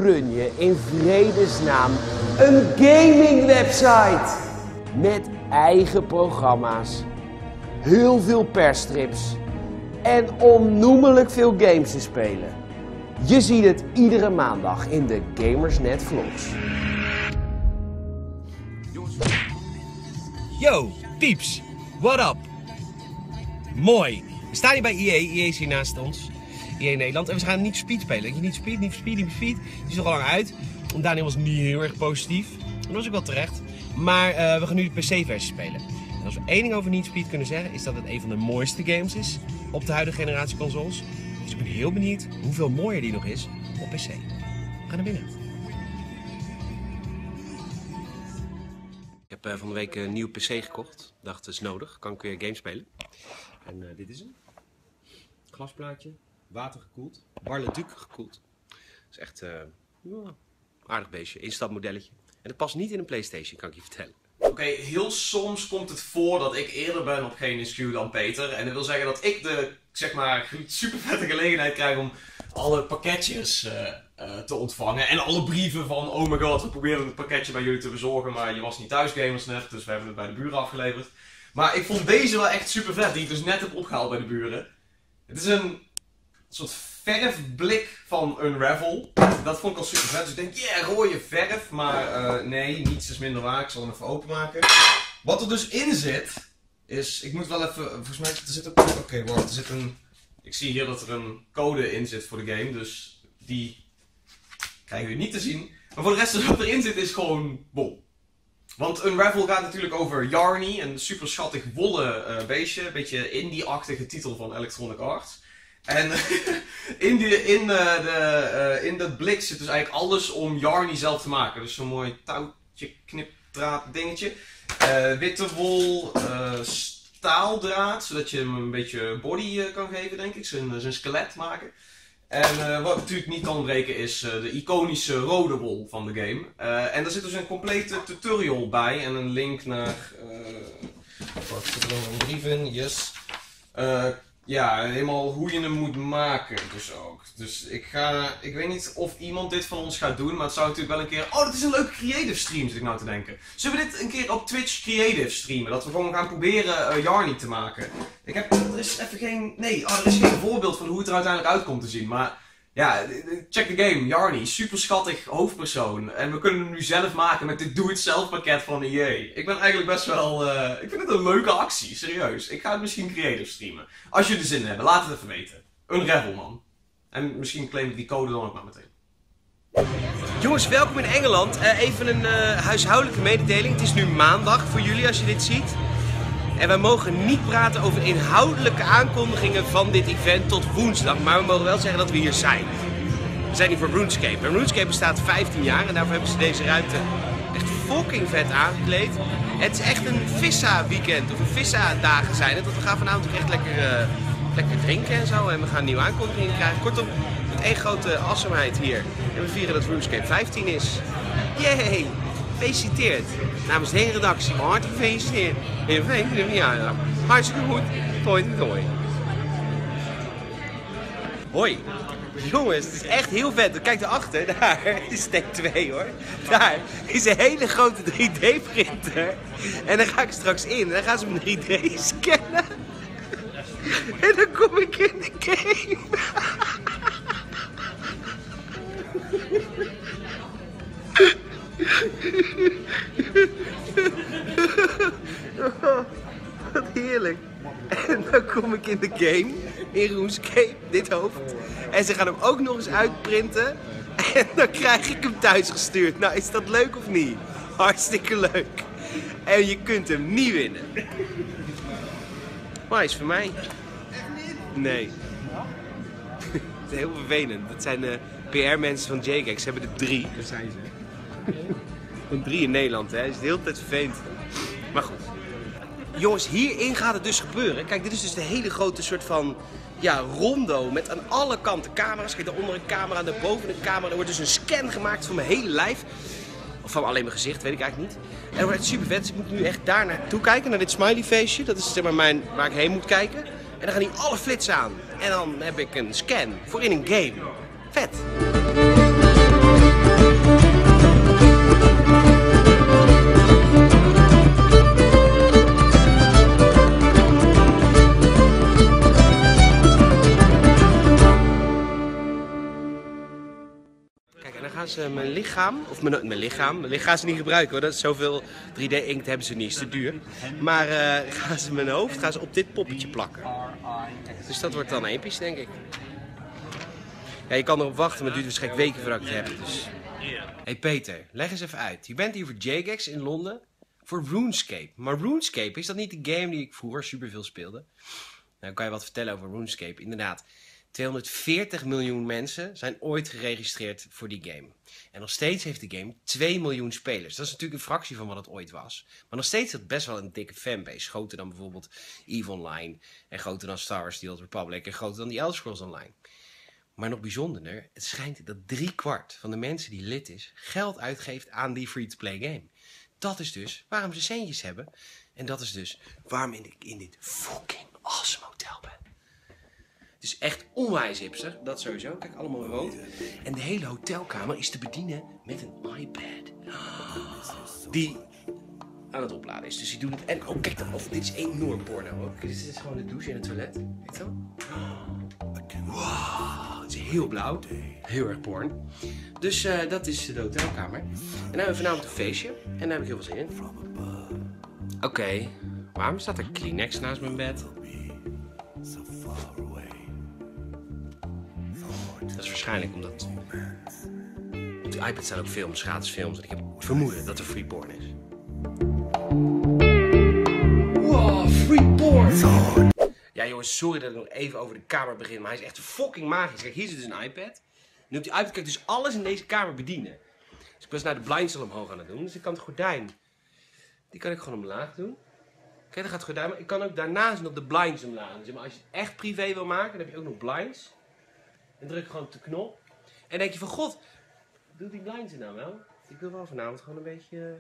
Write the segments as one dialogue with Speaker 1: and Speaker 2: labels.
Speaker 1: run je in vredesnaam een gaming website? Met eigen programma's, heel veel persstrips en onnoemelijk veel games te spelen. Je ziet het iedere maandag in de Gamersnet Vlogs.
Speaker 2: Yo, pieps, what up? Mooi. We staan hier bij EA, EA is hier naast ons. EA Nederland. En we gaan niet speed spelen. Niet speed. Die is nog al lang uit. Daniel was niet heel erg positief. Dat was ook wel terecht. Maar we gaan nu de PC-versie spelen. En als we één ding over Need Speed kunnen zeggen, is dat het een van de mooiste games is op de huidige generatie consoles. Dus ik ben heel benieuwd hoeveel mooier die nog is op PC. We gaan naar binnen. Ik heb van de week een nieuwe PC gekocht. Ik dacht, dat is nodig. Kan ik weer games spelen. En dit is hem. Glasplaatje. Watergekoeld. Barleduc gekoeld. Dat is echt aardig beestje. Instapmodelletje. En dat past niet in een PlayStation, kan ik je vertellen.
Speaker 3: Oké, heel soms komt het voor dat ik eerder ben op GameSQ dan Peter. En dat wil zeggen dat ik de, zeg maar, super vette gelegenheid krijg om alle pakketjes te ontvangen. En alle brieven van, oh my god, we probeerden het pakketje bij jullie te bezorgen, maar je was niet thuis, Gamersnet, dus we hebben het bij de buren afgeleverd. Maar ik vond deze wel echt super vet, die ik dus net heb opgehaald bij de buren. Het is een soort verfblik van Unravel. Dat vond ik al super vet. Dus ik denk, yeah, rode verf. Maar nee, niets is minder waar. Ik zal hem even openmaken. Wat er dus in zit, is... Ik moet wel even... Volgens mij er zit ook... Oké, wacht. Er zit een... Ik zie hier dat er een code in zit voor de game. Dus die krijgen we niet te zien. Maar voor de rest wat erin zit is gewoon bol. Want Unravel gaat natuurlijk over Yarny. Een super schattig wollen beestje. Een beetje indie-achtige titel van Electronic Arts. En in dat blik zit dus eigenlijk alles om Yarny zelf te maken. Dus zo'n mooi touwtje, knipdraad dingetje. Witte wol, staaldraad, zodat je hem een beetje body kan geven, denk ik. Zijn skelet maken. En wat natuurlijk niet kan ontbreken is de iconische rode wol van de game. En daar zit dus een complete tutorial bij en een link naar... Wat zit er nog een brief in? Yes. Ja, helemaal hoe je hem moet maken dus ook. Dus ik weet niet of iemand dit van ons gaat doen, maar het zou natuurlijk wel een keer... Oh, dat is een leuke creative stream, zit ik nou te denken. Zullen we dit een keer op Twitch creative streamen? Dat we gewoon gaan proberen Yarny te maken. Er is even geen... Nee, er is geen voorbeeld van hoe het er uiteindelijk uit komt te zien, maar... Ja, check the game, Yarny, super schattig hoofdpersoon. En we kunnen hem nu zelf maken met dit doe-het-zelf pakket van EA. Ik ben eigenlijk best wel... ik vind het een leuke actie, serieus. Ik ga het misschien creative streamen. Als jullie er zin in hebben, laat het even weten. Unravel, man. En misschien claim ik die code dan ook maar meteen.
Speaker 2: Jongens, welkom in Engeland. Even een huishoudelijke mededeling. Het is nu maandag voor jullie als je dit ziet. En wij mogen niet praten over inhoudelijke aankondigingen van dit event tot woensdag. Maar we mogen wel zeggen dat we hier zijn. We zijn hier voor RuneScape. En RuneScape bestaat 15 jaar en daarvoor hebben ze deze ruimte echt fucking vet aangekleed. Het is echt een Vissa weekend of een Vissa dagen zijn het. Want we gaan vanavond ook echt lekker drinken en zo. En we gaan nieuwe aankondigingen krijgen. Kortom, met één grote awesomeheid hier. En we vieren dat RuneScape 15 is. Yay! Gefeliciteerd. Namens de hele redactie, hartelijk gefeliciteerd. In 15e verjaardag. Hartstikke goed. Tooi. Hoi. Jongens, het is echt heel vet. Kijk daarachter, daar is take 2 hoor. Daar is een hele grote 3D printer. En daar ga ik straks in. En dan gaan ze me 3D scannen. En dan kom ik in de game. Oh, wat heerlijk. En dan kom ik in de game, in RuneScape, dit hoofd. En ze gaan hem ook nog eens uitprinten. En dan krijg ik hem thuis gestuurd. Nou, is dat leuk of niet? Hartstikke leuk. En je kunt hem niet winnen. Maar hij is voor mij. Nee. Het is heel vervelend. Dat zijn de PR-mensen van JGags. Ze hebben er 3. Dat zijn ze. Van 3 in Nederland, hè. Dat is de hele tijd vervelend. Maar goed. Jongens, hierin gaat het dus gebeuren. Kijk, dit is dus de hele grote soort van... Ja, rondo met aan alle kanten camera's. Kijk, daaronder een camera, daarboven een camera. Er wordt dus een scan gemaakt van mijn hele lijf. Of van alleen mijn gezicht, weet ik eigenlijk niet. En dat wordt echt super vet. Dus ik moet nu echt daar naartoe kijken, naar dit smiley feestje. Dat is zeg maar waar ik heen moet kijken. En dan gaan hier alle flits aan. En dan heb ik een scan voor in een game. Vet! dan gaan ze mijn lichaam, of mijn lichaam gaan ze niet gebruiken hoor, dat is zoveel 3D-inkt hebben ze niet, is te duur. Maar gaan ze mijn hoofd op dit poppetje plakken. Dus dat wordt dan episch, denk ik. Ja, je kan erop wachten, maar het duurt waarschijnlijk weken voordat ik het heb. Dus. Hey Peter, leg eens even uit. Je bent hier voor Jagex in Londen voor RuneScape. Maar RuneScape, is dat niet de game die ik vroeger superveel speelde? Nou, kan je wat vertellen over RuneScape. Inderdaad, 240 miljoen mensen zijn ooit geregistreerd voor die game. En nog steeds heeft de game 2 miljoen spelers. Dat is natuurlijk een fractie van wat het ooit was. Maar nog steeds is het best wel een dikke fanbase. Groter dan bijvoorbeeld EVE Online. En groter dan Star Wars The Old Republic. En groter dan die Elder Scrolls Online. Maar nog bijzonderder, het schijnt dat 3/4 van de mensen die lid is, geld uitgeeft aan die free-to-play game. Dat is dus waarom ze centjes hebben. En dat is dus waarom ik in dit fucking awesome hotel ben. Het is echt onwijs hipster, dat sowieso. Kijk, allemaal rood. En de hele hotelkamer is te bedienen met een iPad. Die aan het opladen is. Dus die doen het. En oh, kijk dan, dit is enorm porno ook. Dit is gewoon de douche en het toilet. Kijk dan. Wow, het is heel blauw. Heel erg porn. Dus dat is de hotelkamer. En dan hebben we vanavond een feestje. En daar heb ik heel veel zin in. Oké, waarom staat er Kleenex naast mijn bed? Dat is waarschijnlijk omdat op de iPad staan ook films, gratis films. En ik heb het vermoeden dat er free porn is. Wow, free porn! Ja jongens, sorry dat ik nog even over de kamer begin, maar hij is echt fucking magisch. Kijk, hier zit dus een iPad. En op die iPad kan ik dus alles in deze kamer bedienen. Dus ik was nou de blinds al omhoog aan het doen. Dus ik kan het gordijn, die kan ik gewoon omlaag doen. Kijk, dan gaat het gordijn, maar ik kan ook daarnaast nog de blinds omlaag. Dus als je het echt privé wil maken, dan heb je ook nog blinds. En druk gewoon op de knop. En dan denk je van, god, doet die blinds er nou wel? Ik wil wel vanavond gewoon een beetje...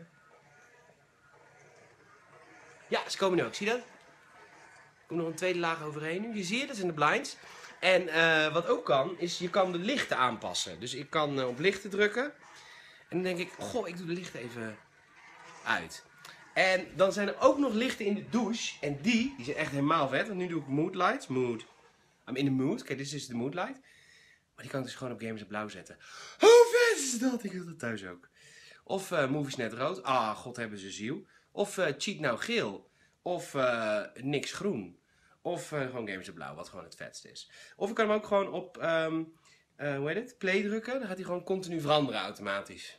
Speaker 2: Ja, ze komen nu ook, zie je dat? Er komt nog een tweede laag overheen nu. Je ziet het, dat zijn de blinds. En wat ook kan, is je kan de lichten aanpassen. Dus ik kan op lichten drukken. En dan denk ik, goh, ik doe de lichten even uit. En dan zijn er ook nog lichten in de douche. En die zijn echt helemaal vet. Want nu doe ik mood lights. Mood. I'm in the mood. Kijk, dit is dus de mood light. Maar die kan ik dus gewoon op Games op blauw zetten. Hoe vet is dat? Ik wil dat thuis ook. Of Movies net rood. Ah, god hebben ze ziel. Of Cheat nou geel. Of niks groen. Of gewoon Games op blauw, wat gewoon het vetste is. Of ik kan hem ook gewoon op hoe heet het? Play drukken. Dan gaat hij gewoon continu veranderen automatisch.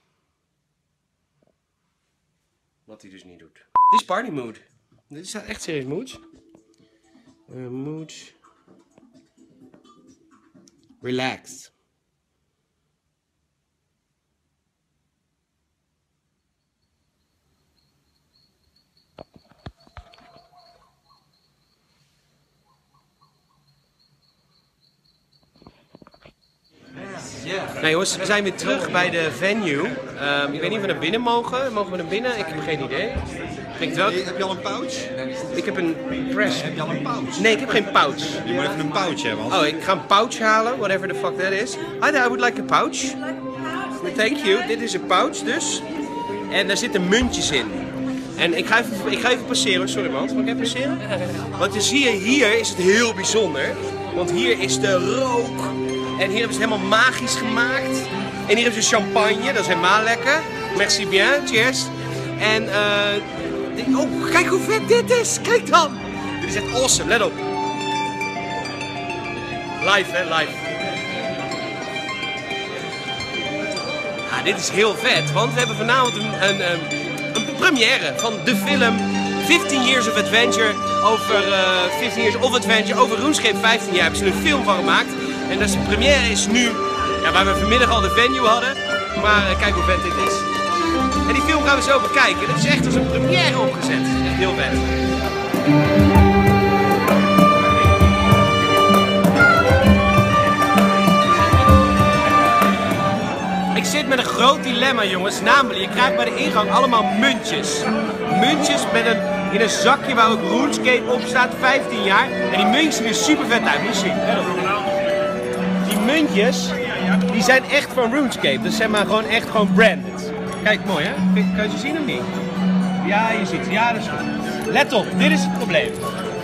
Speaker 2: Wat hij dus niet doet. Dit is party mood. Dit is echt serieus moods. Moods. Relaxed. Nou jongens, we zijn weer terug bij de venue. Ik weet niet of we naar binnen mogen. Mogen we naar binnen? Ik heb geen idee.
Speaker 3: Heb je al een pouch?
Speaker 2: Ik heb een press.
Speaker 3: Heb je al een pouch?
Speaker 2: Nee, ik heb geen pouch.
Speaker 3: Je moet even een pouch hebben.
Speaker 2: Oh, ik ga een pouch halen, whatever the fuck that is. Hi there, I would like a pouch. Thank you. Dit is een pouch dus. En daar zitten muntjes in. En ik ga even passeren, sorry man. Mag ik even passeren? Want je ziet hier is het heel bijzonder. Want hier is de rook. En hier hebben ze het helemaal magisch gemaakt. En hier hebben ze champagne, dat is helemaal lekker. Merci bien, cheers. En oh, kijk hoe vet dit is. Kijk dan. Dit is echt awesome, let op. Live hè, live. Ja, dit is heel vet, want we hebben vanavond een première van de film 15 Years of Adventure over 15 Years of Adventure over RuneScape 15 jaar. Hebben ze een film van gemaakt. En dus de première is nu, ja, waar we vanmiddag al de venue hadden. Maar kijk hoe vet dit is. En die film gaan we zo bekijken. Dat is echt als een première opgezet. Echt heel vet. Ik zit met een groot dilemma jongens. Namelijk, je krijgt bij de ingang allemaal muntjes. Muntjes met in een zakje waar ook RuneScape op staat, 15 jaar. En die muntjes zien er super vet uit, moet je zien. Die muntjes, die zijn echt van RuneScape. Dus zeg maar echt gewoon branded. Kijk, mooi hè? Kan je ze zien of niet? Ja, je ziet ze. Ja, dat is goed. Let op, dit is het probleem.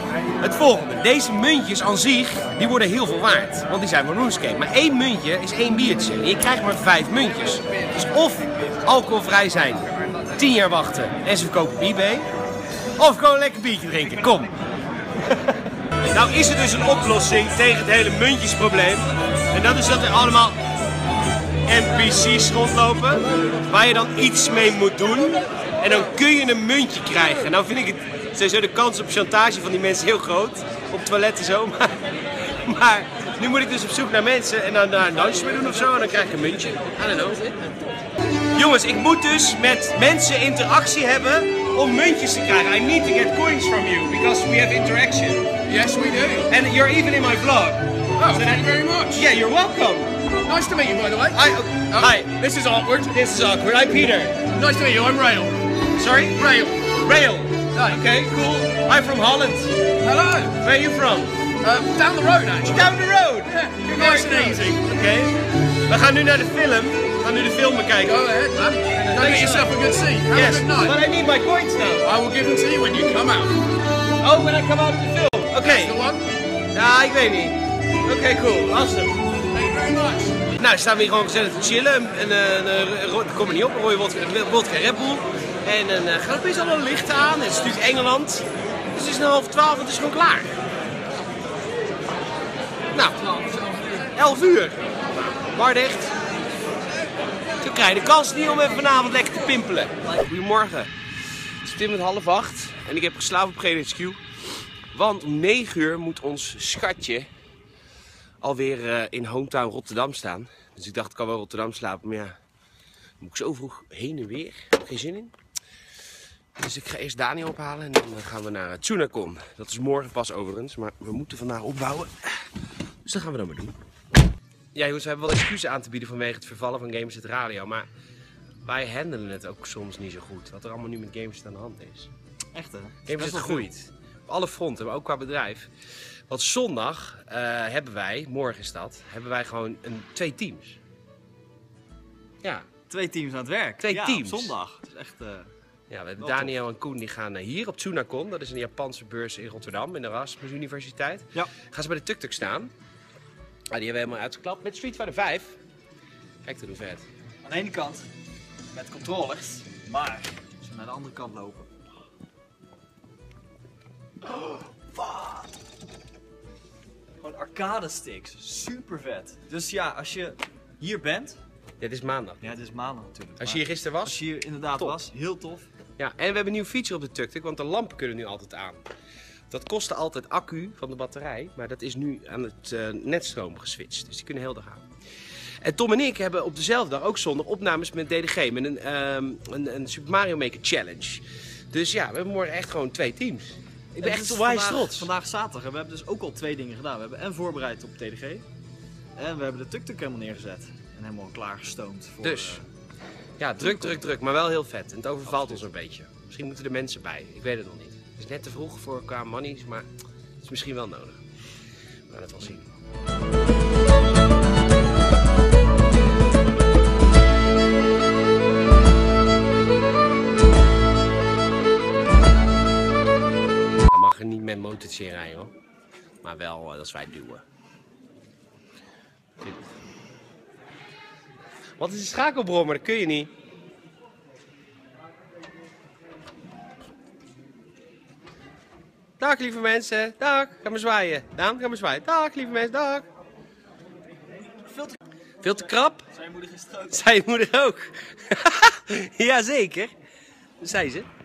Speaker 2: Het volgende. Deze muntjes aan zich, die worden heel veel waard. Want die zijn van RuneScape. Maar 1 muntje is 1 biertje. En je krijgt maar 5 muntjes. Dus of alcoholvrij zijn, 10 jaar wachten en ze verkopen op eBay. Of gewoon een lekker biertje drinken. Kom. Nou is er dus een oplossing tegen het hele muntjesprobleem. En dat is dat er allemaal NPC's rondlopen. Waar je dan iets mee moet doen. En dan kun je een muntje krijgen. Nou vind ik het sowieso de kans op chantage van die mensen heel groot. Op toiletten zo. Maar nu moet ik dus op zoek naar mensen en dan daar een dansje mee doen of zo. En dan krijg ik een muntje. I don't know. Jongens, ik moet dus met mensen interactie hebben om muntjes te krijgen. I need to get coins from you because we have interaction.
Speaker 4: Yes, we do.
Speaker 2: And you're even in my vlog.
Speaker 4: Oh, thank you very much.
Speaker 2: Yeah, you're welcome.
Speaker 4: Nice to meet you, by the way.
Speaker 2: Hi.
Speaker 4: This is awkward.
Speaker 2: This is awkward. I'm Peter.
Speaker 4: Nice to meet you. I'm Rail.
Speaker 2: Sorry?
Speaker 4: Rail.
Speaker 2: Rail.
Speaker 4: Hi.
Speaker 2: Okay, cool. I'm from Holland.
Speaker 4: Hello.
Speaker 2: Where are you from?
Speaker 4: Down the road, actually.
Speaker 2: Down the road.
Speaker 4: Yeah, nice and easy.
Speaker 2: Oké. We gaan nu naar de film. We gaan nu de film bekijken.
Speaker 4: Go ahead, man. Go get yourself a good seat. Have
Speaker 2: Yes,
Speaker 4: a good night.
Speaker 2: but I need my coins now.
Speaker 4: I will give them to you when you come out.
Speaker 2: Oh, when I come out of the film. Oké.
Speaker 4: That's the one.
Speaker 2: Ja, ik weet niet. Oké, cool. Awesome.
Speaker 4: Thank you very much.
Speaker 2: Nou, staan we hier gewoon gezellig te chillen. Ik kom er niet op, een rode wodka Red Bull. En dan gaat opeens al een licht aan. Het is natuurlijk Engeland. Dus het is 11:30 en het is gewoon klaar. Nou, 11 uur. Bar dicht. Toen krijg je de kans niet om even vanavond lekker te pimpelen. Goedemorgen. Het is 7:30 en ik heb geslapen op GDHQ. Want om 9 uur moet ons schatje alweer in hometown Rotterdam staan. Dus ik dacht, ik kan wel Rotterdam slapen, maar ja, dan moet ik zo vroeg heen en weer. Ik heb er geen zin in. Dus ik ga eerst Daniel ophalen en dan gaan we naar Tsunacon. Dat is morgen pas overigens, maar we moeten vandaag opbouwen. Dus dat gaan we dan maar doen. Ja jongens, we hebben wel excuses aan te bieden vanwege het vervallen van Gamersnet Radio. Maar wij handelen het ook soms niet zo goed. Wat er allemaal nu met Gamersnet aan de hand is.
Speaker 5: Echt hè?
Speaker 2: Gamersnet groeit. Op alle fronten, maar ook qua bedrijf. Want zondag hebben wij, morgen is dat, hebben wij gewoon 2 teams. Ja.
Speaker 5: 2 teams aan het werk.
Speaker 2: 2 teams.
Speaker 5: Op zondag. Het is echt...
Speaker 2: Ja, we hebben Daniel en Koen die gaan hier op Tsunacon. Dat is een Japanse beurs in Rotterdam, in de Erasmus Universiteit.
Speaker 5: Ja.
Speaker 2: Gaan ze bij de tuk-tuk staan. Die hebben we helemaal uitgeklapt met Street Fighter 5. Kijk, dat hoe vet.
Speaker 5: Aan de ene kant met controllers, maar als we naar de andere kant lopen. Oh, wat? Gewoon arcade sticks, super vet. Dus ja, als je hier bent.
Speaker 2: Dit is maandag.
Speaker 5: Ja, het is maandag natuurlijk.
Speaker 2: Als je hier gisteren was.
Speaker 5: Als je hier inderdaad
Speaker 2: top.
Speaker 5: was, heel tof.
Speaker 2: Ja, en we hebben een nieuw feature op de tuk-tuk, want de lampen kunnen nu altijd aan. Dat kostte altijd accu van de batterij, maar dat is nu aan het netstroom geswitcht. Dus die kunnen heel dag aan. En Tom en ik hebben op dezelfde dag, ook zondag, opnames met DDG. Met een Super Mario Maker Challenge. Dus ja, we hebben morgen echt gewoon 2 teams. Ik ben echt onwijs trots.
Speaker 5: Vandaag zaterdag en we hebben dus ook al 2 dingen gedaan. We hebben en voorbereid op TDG. En we hebben de tuk-tuk helemaal neergezet. En helemaal klaargestoomd. Voor,
Speaker 2: dus, ja, druk, maar wel heel vet. En het overvalt ons een beetje. Misschien moeten er mensen bij. Ik weet het nog niet. Het is net te vroeg voor qua monies, maar het is misschien wel nodig. We gaan het wel zien. Dan mag je niet met motortje rijden hoor. Maar wel als wij duwen. Wat is een schakelbrommer? Dat kun je niet. Dag lieve mensen, dag, ga maar zwaaien. Daan, ga maar zwaaien. Dag lieve mensen, dag. Veel te krap?
Speaker 5: Zijn moeder gisteren ook.
Speaker 2: Zei je moeder ook. Jazeker. Dat zei ze.